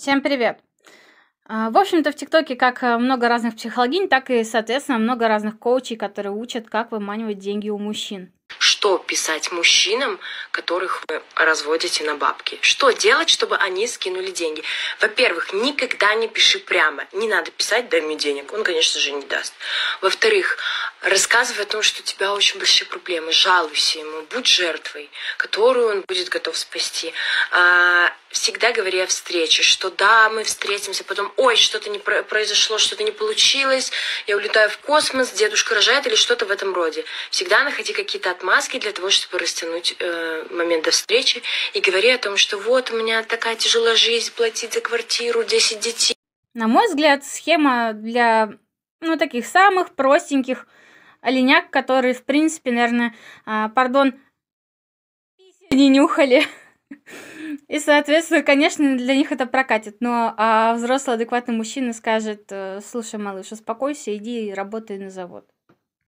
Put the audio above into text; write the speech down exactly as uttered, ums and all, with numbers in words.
Всем привет! А, В общем-то, в ТикТоке как э, много разных психологинь, так и, соответственно, много разных коучей, которые учат, как выманивать деньги у мужчин. Что писать мужчинам, которых вы разводите на бабки? Что делать, чтобы они скинули деньги? Во-первых, никогда не пиши прямо. Не надо писать «дай мне денег». Он, конечно же, не даст. Во-вторых, рассказывай о том, что у тебя очень большие проблемы. Жалуйся ему, будь жертвой, которую он будет готов спасти. А, всегда говори о встрече, что да, мы встретимся, потом, ой, что-то не про- произошло, что-то не получилось, я улетаю в космос, дедушка рожает или что-то в этом роде. Всегда находи какие-то отмазки для того, чтобы растянуть э, момент до встречи, и говори о том, что вот у меня такая тяжелая жизнь, платить за квартиру, десять детей. На мой взгляд, схема для, ну, таких самых простеньких оленяк, которые, в принципе, наверное, а, пардон, писю не нюхали. И, соответственно, конечно, для них это прокатит. Но а взрослый адекватный мужчина скажет: э, слушай, малыш, успокойся, иди и работай на завод.